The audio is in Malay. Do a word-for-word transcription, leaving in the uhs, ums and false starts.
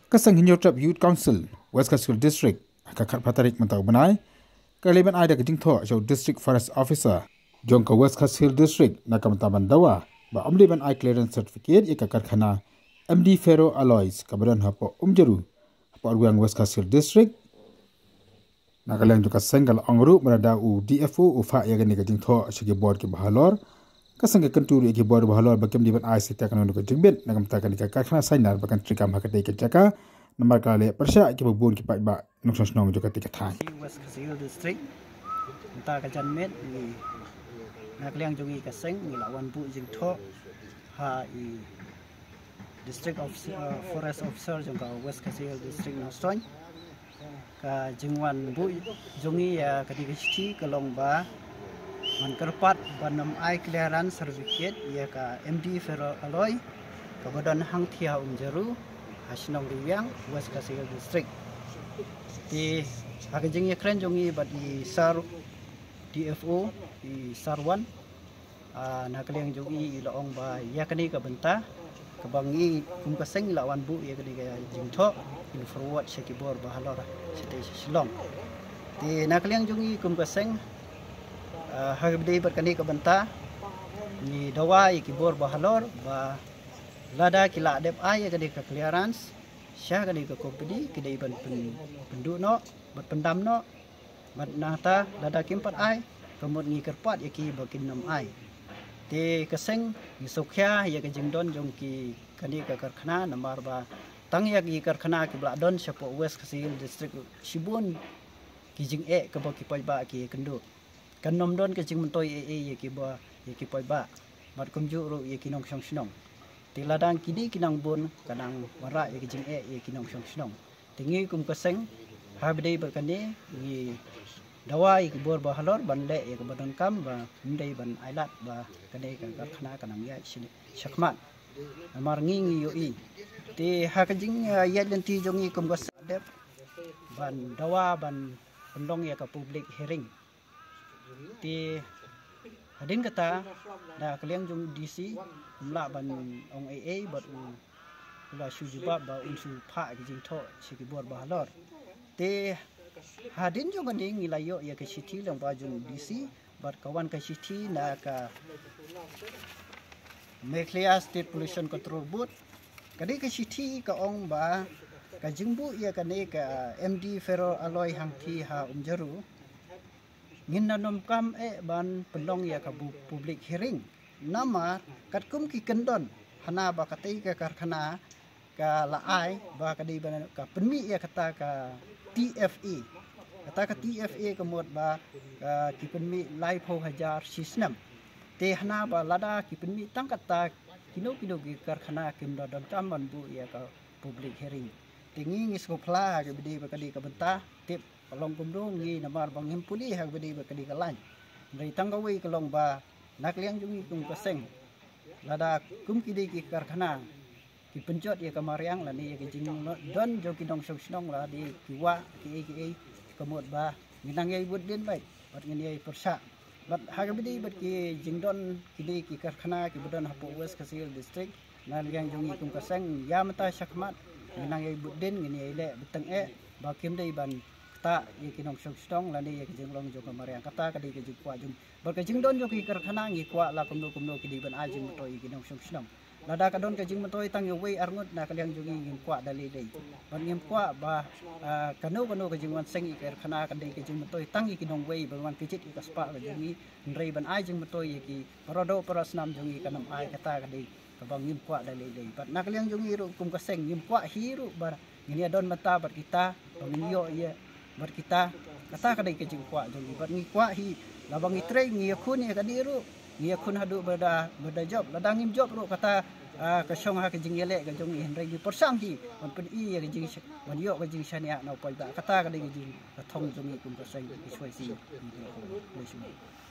Kasang Hinyotrap Youth Council, West Kasul District, Kakat Patarik Mentau Benai, Kaliban Aida Kejingtho, Show District Forest Officer, Jongka West Kasul District, Nakamtaban Dawa, Ba Omliban I Clearance Certificate, Ikakat Khana, M D Ferro Alloys, Kabadan Hapo Umjeru, Hapo Arguang West Kasul District, Nakalang juga Senggal Angru, Merada U D F O, Ufa Yagani Kejingtho, Shigi Board Ki Bahalor, Kasang Kenturi Ki Board Bahalor, Bakem Diban I Sita Kanon Kejingbit, Nakamtakan Ikakat Khana Sainar, Bakan Trikam Hakate Kejaka, Nampak kali persya kita bubun kita ba nuksos nong juga tiga thai. West Kasul District, entah kajan met ni nak liang jongi kaseng ni lawan bu jing tho ha i District of uh, Forest Officer jongka West Kasul District Noston ka jingwan bu jongi ya ketiga cici kelong ba man kerpat banam I clearance certificate ya ka M D Ferro Alloy ka badan hang thia umjeru Hasinong Riang West Kasul District. Di hakajing yakren jongi bat di Sar D F O di Sarwan nakaliang jongi ilaong ba yakani ka benta kabangi kum kaseng lawan bu yakani ka jingtho in forward sekibor bahalora sete silong. Di nakaliang jongi kum kaseng hagabdei bat kani ka benta ni dawa ikibor bahalor ba lada kila dep ay kadi ka clearance syah kadi ka kompedi kadi ban penduk no bat pendam no bat nata lada kimpat ay kemud ngi kerpat yaki bakin nam ay te keseng ni sokya ya ka jingdon jong ki kadi ka karkhana nambar ba tang ya ki karkhana ki bladon syapo West Kasul District Shibun ki jing e ka ba ki pai ba ki kendu kanom don ka jing mentoi e e yaki ba yaki pai ba bat kumju ru yaki nong song snong tiladang kini kinang bun kanang warak ya kijing e ya kinong syong syong tingi kum kaseng habdei berkani ni dawa ya kibor bahalor bande ya kebadan kam ba mendai ban ailat ba kadai ka khana kanang ya syakmat amar ngi yo i ti ha kijing ya lenti jongi kum kasadep ban dawa ban pendong ya ka public hearing ti hadin kata da kaliang jong D C mla ban ong A A bat u la sujuba ba unsu pha kijing tho sikibor bahalor te hadin jong anding ilayo ya ke city long ba jong D C bat kawan ke city na ka Meghalaya State Pollution Control Board kadi ke city ka ong ba ka jingbu ya kane ka M D Ferro Alloy hangti ha umjaru ngin nanom kam e ban pendong ya ka public hearing nama kat kum ki kendon hana ba katai ka karkhana ka laai ba kadi ban ka penmi ya kata ka T F A kata ka T F A kemot ba ka ki penmi lai pho hajar sistem te hana ba lada ki penmi tang kata kino kino ki karkhana kim da dam taman bu ya ka public hearing tingi ngis ko pla ka bidi ba kadi ka benta tip kalong kumdong ngi namar bang himpuli hag bedi bakadi kalan dari tanggawi kalong ba nakliang jungi kum kaseng lada kum kidi ki karkhana ki penjot ya kamariang lani ya kijing don jo kidong song la di kiwa ki ki kemot ba minang yai budin bai bat ngini yai persa bat hag bedi bat ki jingdon kidi ki karkhana ki budon hapo West Kasul District nakliang jungi kum kaseng ya mata syakmat minang yai budin ngini yai le beteng e ba kim dei ban ta ye kinong song stong lani ye kijing long jo kamariang kata kadi kijing kwa jung berkejing don jo ki karkhana ngi kwa la kumno kumno kidi ban ajing to ye kinong song stong lada ka don kijing motoi tang yo wei arngut na kaliang jungi ngin kwa dali dei ban ngim kwa ba kanu kanu kijing wan seng i karkhana kadi kijing motoi tang ye kinong wei ban wan kijit i kaspa ka jungi nrei ban ajing motoi ye ki parodo parasnam jungi kanam ai kata kadi kabang ngim kwa dali dei bat na kaliang jungi ru kum kaseng ngim kwa hiru bar ngini don mata bat kita pangyo ye bar kita kata kadai kejing kwa jongi bar ngi kwa hi labang itre ngi yakun ya kadiru ngi yakun hadu bada bada job ladang ngim job ru kata ka song ha kejing yele ka jongi henre gi persang hi on pen i ya kejing wan yo kejing shania na pai ba kata kadai kejing thong jongi kum ka sai ki swai si